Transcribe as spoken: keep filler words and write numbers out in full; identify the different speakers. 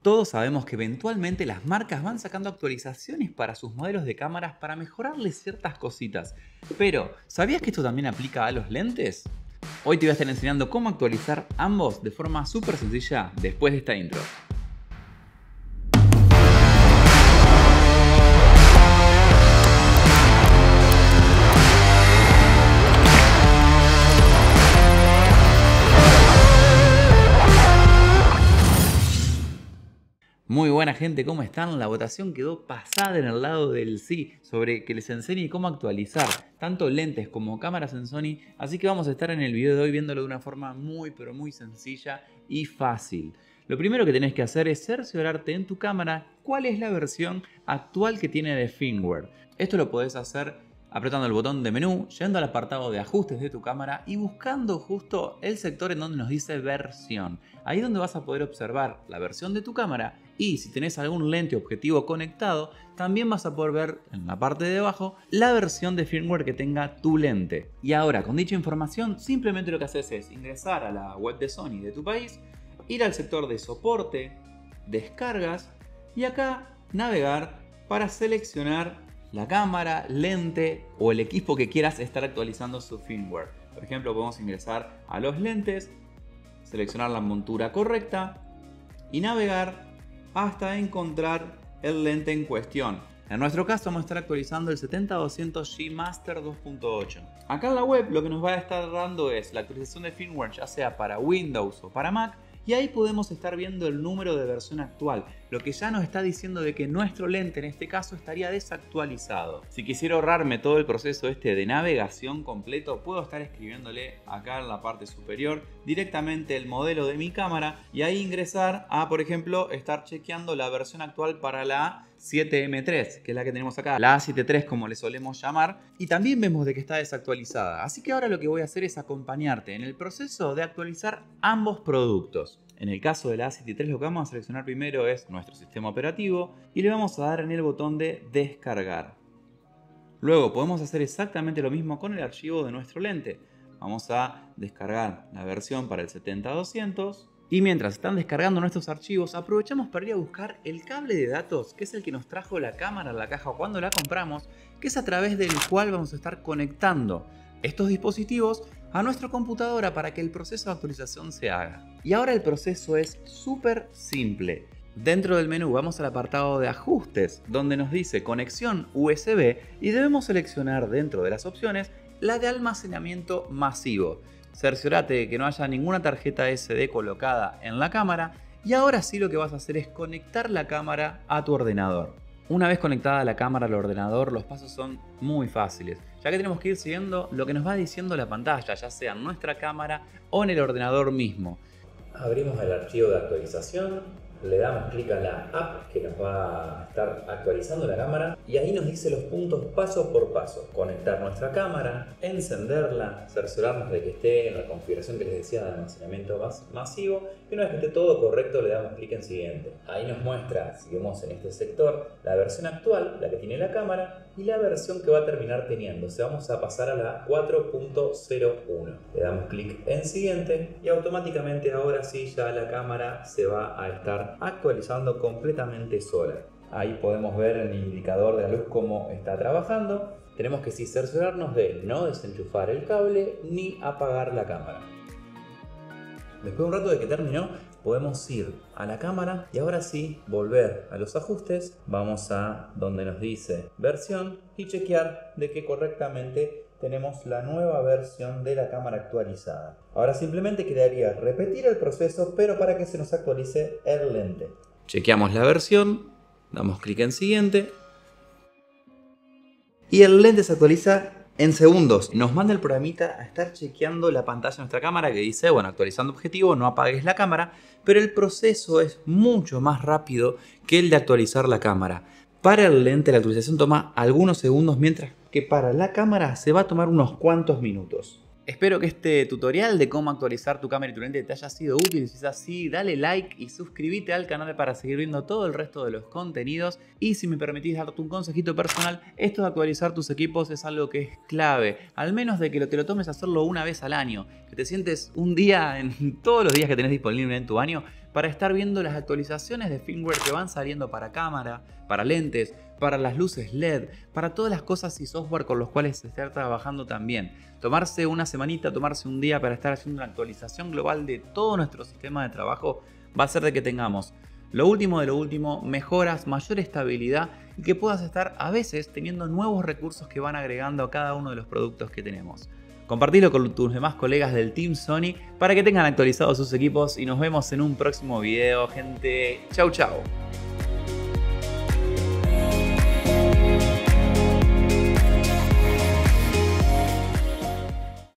Speaker 1: Todos sabemos que eventualmente las marcas van sacando actualizaciones para sus modelos de cámaras para mejorarles ciertas cositas. Pero, ¿sabías que esto también aplica a los lentes? Hoy te voy a estar enseñando cómo actualizar ambos de forma súper sencilla después de esta intro. Muy buena gente, ¿cómo están? La votación quedó pasada en el lado del sí sobre que les enseñe cómo actualizar tanto lentes como cámaras en Sony, así que vamos a estar en el video de hoy viéndolo de una forma muy pero muy sencilla y fácil. Lo primero que tenés que hacer es cerciorarte en tu cámara cuál es la versión actual que tiene de firmware. Esto lo podés hacer apretando el botón de menú, yendo al apartado de ajustes de tu cámara y buscando justo el sector en donde nos dice versión. Ahí es donde vas a poder observar la versión de tu cámara y si tenés algún lente objetivo conectado, también vas a poder ver en la parte de abajo la versión de firmware que tenga tu lente. Y ahora con dicha información simplemente lo que haces es ingresar a la web de Sony de tu país, ir al sector de soporte, descargas y acá navegar para seleccionar la cámara, lente o el equipo que quieras estar actualizando su firmware. Por ejemplo, podemos ingresar a los lentes, seleccionar la montura correcta y navegar hasta encontrar el lente en cuestión. En nuestro caso vamos a estar actualizando el setenta doscientos G Master dos punto ocho. Acá en la web lo que nos va a estar dando es la actualización de firmware ya sea para Windows o para Mac. Y ahí podemos estar viendo el número de versión actual, lo que ya nos está diciendo de que nuestro lente en este caso estaría desactualizado. Si quisiera ahorrarme todo el proceso este de navegación completo, puedo estar escribiéndole acá en la parte superior directamente el modelo de mi cámara y ahí ingresar a, por ejemplo, estar chequeando la versión actual para la siete M tres, que es la que tenemos acá, la A setenta y tres como le solemos llamar, y también vemos de que está desactualizada. Así que ahora lo que voy a hacer es acompañarte en el proceso de actualizar ambos productos. En el caso de la A setenta y tres lo que vamos a seleccionar primero es nuestro sistema operativo y le vamos a dar en el botón de descargar. Luego podemos hacer exactamente lo mismo con el archivo de nuestro lente. Vamos a descargar la versión para el setenta doscientos. Y mientras están descargando nuestros archivos, aprovechamos para ir a buscar el cable de datos, que es el que nos trajo la cámara a la caja cuando la compramos, que es a través del cual vamos a estar conectando estos dispositivos a nuestra computadora para que el proceso de actualización se haga. Y ahora el proceso es súper simple. Dentro del menú vamos al apartado de ajustes, donde nos dice conexión U S B y debemos seleccionar dentro de las opciones la de almacenamiento masivo. Cerciorate de que no haya ninguna tarjeta ese de colocada en la cámara y ahora sí lo que vas a hacer es conectar la cámara a tu ordenador. Una vez conectada la cámara al ordenador, los pasos son muy fáciles, ya que tenemos que ir siguiendo lo que nos va diciendo la pantalla, ya sea en nuestra cámara o en el ordenador mismo.
Speaker 2: Abrimos el archivo de actualización, le damos clic a la app que nos va a estar actualizando la cámara y ahí nos dice los puntos paso por paso. Conectar nuestra cámara, encenderla, cerciorarnos de que esté en la configuración que les decía de almacenamiento mas masivo y una vez que esté todo correcto le damos clic en siguiente. Ahí nos muestra, si vemos en este sector, la versión actual, la que tiene la cámara y la versión que va a terminar teniendo. O sea, vamos a pasar a la cuatro punto cero uno. Le damos clic en siguiente y automáticamente ahora sí ya la cámara se va a estar actualizando completamente sola. Ahí podemos ver en el indicador de la luz cómo está trabajando. Tenemos que sí cerciorarnos de no desenchufar el cable ni apagar la cámara. Después de un rato de que terminó, podemos ir a la cámara y ahora sí volver a los ajustes. Vamos a donde nos dice versión y chequear de que correctamente tenemos la nueva versión de la cámara actualizada. Ahora simplemente quedaría repetir el proceso, pero para que se nos actualice el lente.
Speaker 1: Chequeamos la versión, damos clic en siguiente y el lente se actualiza en segundos. Nos manda el programita a estar chequeando la pantalla de nuestra cámara que dice, bueno, actualizando objetivo, no apagues la cámara, pero el proceso es mucho más rápido que el de actualizar la cámara. Para el lente la actualización toma algunos segundos, mientras que para la cámara se va a tomar unos cuantos minutos. Espero que este tutorial de cómo actualizar tu cámara y tu lente te haya sido útil. Si es así, dale like y suscríbete al canal para seguir viendo todo el resto de los contenidos. Y si me permitís darte un consejito personal, esto de actualizar tus equipos es algo que es clave. Al menos de que te lo tomes a hacerlo una vez al año. Que te sientes un día en todos los días que tenés disponible en tu año para estar viendo las actualizaciones de firmware que van saliendo para cámara, para lentes, para las luces L E D, para todas las cosas y software con los cuales se está trabajando también. Tomarse una semanita, tomarse un día para estar haciendo una actualización global de todo nuestro sistema de trabajo va a hacer de que tengamos lo último de lo último, mejoras, mayor estabilidad y que puedas estar a veces teniendo nuevos recursos que van agregando a cada uno de los productos que tenemos. Compartilo con tus demás colegas del Team Sony para que tengan actualizados sus equipos y nos vemos en un próximo video, gente. Chau, chau.